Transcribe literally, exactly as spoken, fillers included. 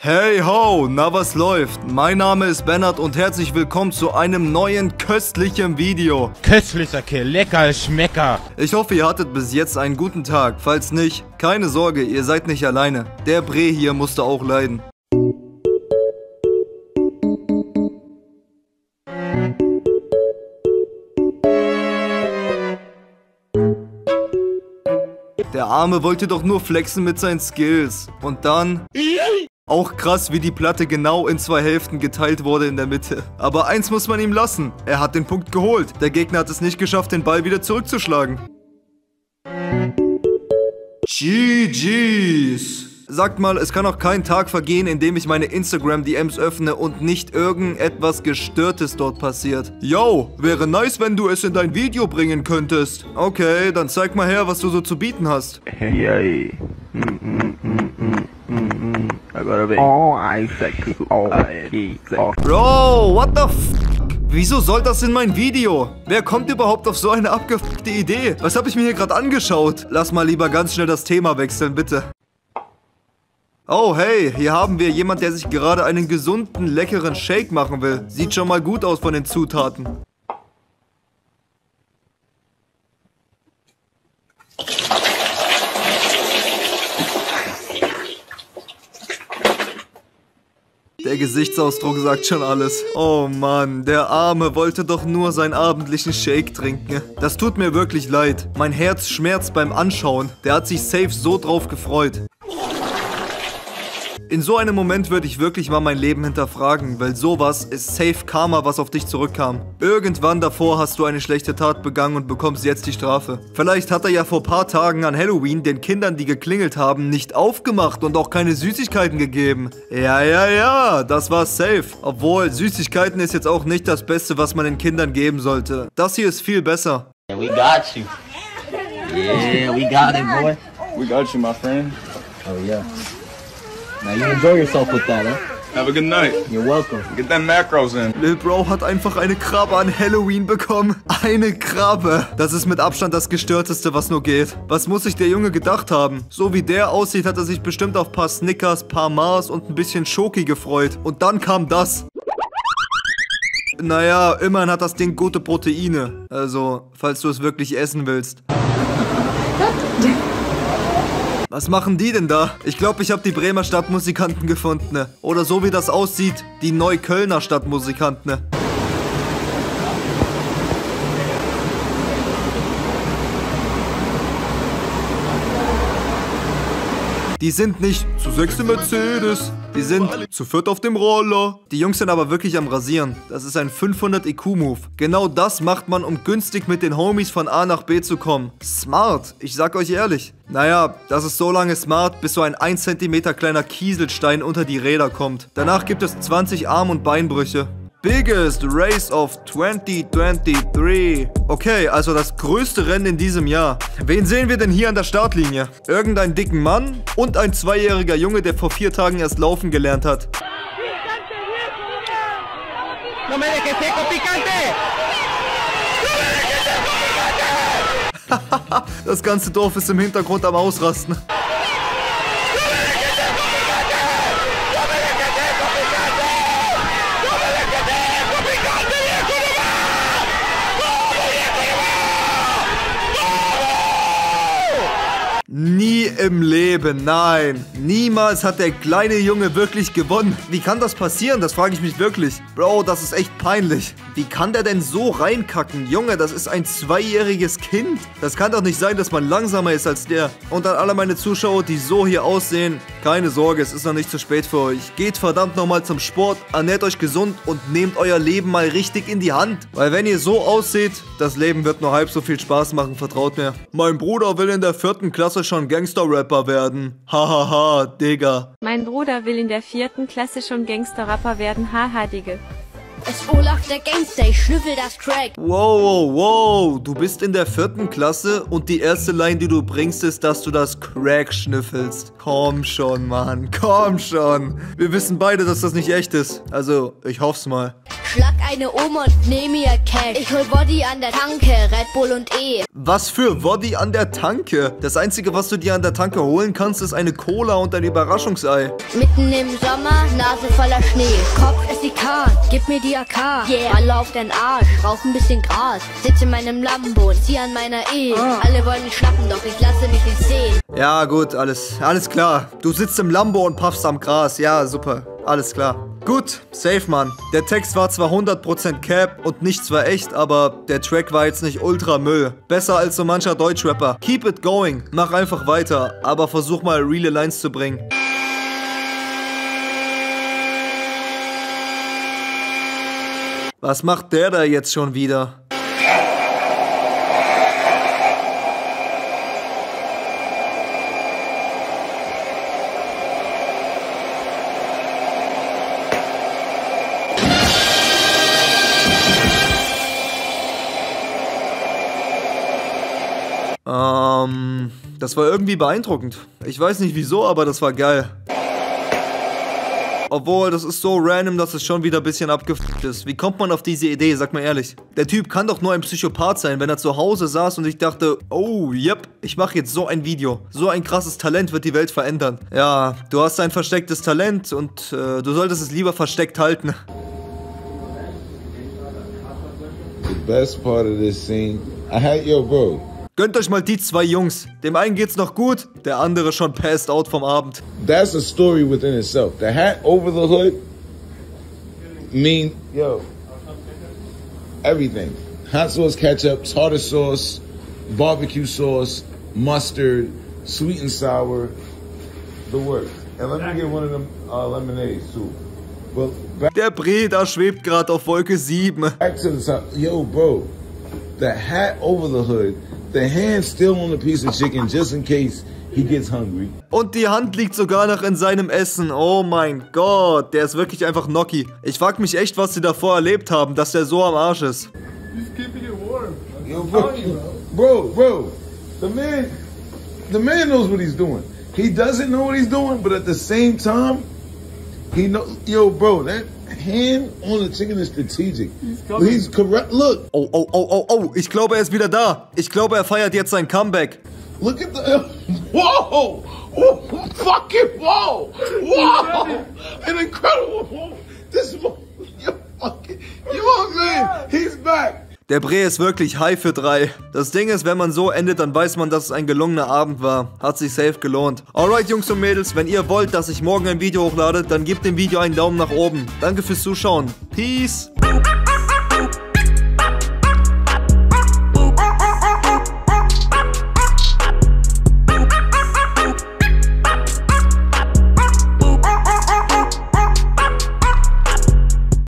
Hey ho, na was läuft? Mein Name ist Bernhard und herzlich willkommen zu einem neuen köstlichen Video. Köstlicher Kill, lecker Schmecker. Ich hoffe, ihr hattet bis jetzt einen guten Tag. Falls nicht, keine Sorge, ihr seid nicht alleine. Der Bre hier musste auch leiden. Der Arme wollte doch nur flexen mit seinen Skills. Und dann... Auch krass, wie die Platte genau in zwei Hälften geteilt wurde in der Mitte. Aber eins muss man ihm lassen. Er hat den Punkt geholt. Der Gegner hat es nicht geschafft, den Ball wieder zurückzuschlagen. G G's. Sagt mal, es kann auch kein Tag vergehen, in dem ich meine Instagram-D Ms öffne und nicht irgendetwas Gestörtes dort passiert. Yo, wäre nice, wenn du es in dein Video bringen könntest. Okay, dann zeig mal her, was du so zu bieten hast. Hey, hey. Mm, mm, mm, mm, mm, mm. I gotta be. Oh, I sexy. Oh, I oh. Bro, what the f... Wieso soll das in mein Video? Wer kommt überhaupt auf so eine abgefuckte Idee? Was habe ich mir hier gerade angeschaut? Lass mal lieber ganz schnell das Thema wechseln, bitte. Oh, hey, hier haben wir jemand, der sich gerade einen gesunden, leckeren Shake machen will. Sieht schon mal gut aus von den Zutaten. Der Gesichtsausdruck sagt schon alles. Oh Mann, der Arme wollte doch nur seinen abendlichen Shake trinken. Das tut mir wirklich leid. Mein Herz schmerzt beim Anschauen. Der hat sich safe so drauf gefreut. In so einem Moment würde ich wirklich mal mein Leben hinterfragen, weil sowas ist safe Karma, was auf dich zurückkam. Irgendwann davor hast du eine schlechte Tat begangen und bekommst jetzt die Strafe. Vielleicht hat er ja vor paar Tagen an Halloween den Kindern, die geklingelt haben, nicht aufgemacht und auch keine Süßigkeiten gegeben. Ja, ja, ja, das war safe. Obwohl, Süßigkeiten ist jetzt auch nicht das Beste, was man den Kindern geben sollte. Das hier ist viel besser. Yeah, we got you. Yeah, we got it, boy. We got you, my friend. Oh, yeah. Now you enjoy yourself with that, huh? Have a good night. You're welcome. Get them macros in. Lil Bro hat einfach eine Krabbe an Halloween bekommen. Eine Krabbe. Das ist mit Abstand das Gestörteste, was nur geht. Was muss sich der Junge gedacht haben? So wie der aussieht, hat er sich bestimmt auf paar Snickers, paar Mars und ein bisschen Schoki gefreut. Und dann kam das. Naja, immerhin hat das Ding gute Proteine. Also, falls du es wirklich essen willst. Was machen die denn da? Ich glaube, ich habe die Bremer Stadtmusikanten gefunden. Ne? Oder so wie das aussieht, die Neuköllner Stadtmusikanten. Ne? Die sind nicht zu sechs im Mercedes, die sind zu viert auf dem Roller. Die Jungs sind aber wirklich am Rasieren. Das ist ein fünfhundert I Q-Move. Genau das macht man, um günstig mit den Homies von A nach B zu kommen. Smart, ich sag euch ehrlich. Naja, das ist so lange smart, bis so ein ein Zentimeter kleiner Kieselstein unter die Räder kommt. Danach gibt es zwanzig Arm- und Beinbrüche. Biggest Race of twenty twenty-three. Okay, also das größte Rennen in diesem Jahr. Wen sehen wir denn hier an der Startlinie? Irgendeinen dicken Mann und ein zweijähriger Junge, der vor vier Tagen erst laufen gelernt hat. Das ganze Dorf ist im Hintergrund am Ausrasten. Nie im Leben, nein. Niemals hat der kleine Junge wirklich gewonnen. Wie kann das passieren? Das frage ich mich wirklich. Bro, das ist echt peinlich. Wie kann der denn so reinkacken? Junge, das ist ein zweijähriges Kind. Das kann doch nicht sein, dass man langsamer ist als der. Und an alle meine Zuschauer, die so hier aussehen, keine Sorge, es ist noch nicht zu spät für euch. Geht verdammt nochmal zum Sport, ernährt euch gesund und nehmt euer Leben mal richtig in die Hand. Weil wenn ihr so ausseht, das Leben wird nur halb so viel Spaß machen, vertraut mir. Mein Bruder will in der vierten Klasse schon Gangster-Rapper werden. Hahaha, Digga. Mein Bruder will in der vierten Klasse schon Gangster-Rapper werden. Haha, Digga. Es Olaf der Gangster, ich schnüffel das Crack. Wow, wow, wow. Du bist in der vierten Klasse und die erste Line, die du bringst, ist, dass du das Crack schnüffelst. Komm schon, Mann. Komm schon. Wir wissen beide, dass das nicht echt ist. Also, ich hoff's mal. Schlag eine Oma und nehm ihr Cash. Ich hol Body an der Tanke, Red Bull und E. Was für Woddy an der Tanke? Das Einzige, was du dir an der Tanke holen kannst, ist eine Cola und ein Überraschungsei. Mitten im Sommer, Nase voller Schnee. Kopf S D K, gib mir die A K. Yeah, Baller auf dein Arsch, rauch ein bisschen Gras. Sitze in meinem Lambo und zieh an meiner E. Alle wollen mich schnappen, doch ich lasse mich nicht sehen. Ja gut, alles, alles klar. Du sitzt im Lambo und puffst am Gras. Ja, super. Alles klar. Gut, safe, Mann. Der Text war zwar hundert Prozent Cap und nichts war echt, aber der Track war jetzt nicht ultra Müll. Besser als so mancher Deutschrapper. Keep it going. Mach einfach weiter, aber versuch mal reale Lines zu bringen. Was macht der da jetzt schon wieder? Ähm, das war irgendwie beeindruckend. Ich weiß nicht wieso, aber das war geil. Obwohl, das ist so random, dass es schon wieder ein bisschen abgefuckt ist. Wie kommt man auf diese Idee, sag mal ehrlich? Der Typ kann doch nur ein Psychopath sein, wenn er zu Hause saß und ich dachte, oh, yep, ich mache jetzt so ein Video. So ein krasses Talent wird die Welt verändern. Ja, du hast ein verstecktes Talent und äh, du solltest es lieber versteckt halten. The best part of this scene, I had, yo, bro. Gönnt euch mal die zwei Jungs. Dem einen geht's noch gut, der andere schon passed out vom Abend. That's a story within itself. The hat over the hood mean, yo, everything. Hot sauce ketchup, tartar sauce, barbecue sauce, mustard, sweet and sour, the works. And let me get one of them uh, lemonades too. Well, back, Der Bre, da schwebt gerade auf Wolke sieben. back to the top. Yo, bro, the hat over the hood, the hand still on the piece of chicken just in case he gets hungry. Und die Hand liegt sogar noch in seinem Essen. Oh mein Gott, der ist wirklich einfach Gnocchi. Ich frag mich echt, was sie davor erlebt haben, dass der so am Arsch ist. Yo, bro, bro, bro, the man, the man knows what he's doing. He doesn't know what he's doing, but at the same time, he know. Yo, bro, that hand on the chicken is strategic. He's, he's correct. Look. Oh, oh, oh, oh, oh, ich glaube, er ist wieder da. Ich glaube, er feiert jetzt sein Comeback. Look at the. Whoa! Whoa! Fucking whoa! Whoa! An incredible. Whoa. This. You fucking. You man. He's back. Der Bre ist wirklich high für drei. Das Ding ist, wenn man so endet, dann weiß man, dass es ein gelungener Abend war. Hat sich safe gelohnt. Alright, Jungs und Mädels, wenn ihr wollt, dass ich morgen ein Video hochlade, dann gebt dem Video einen Daumen nach oben. Danke fürs Zuschauen. Peace!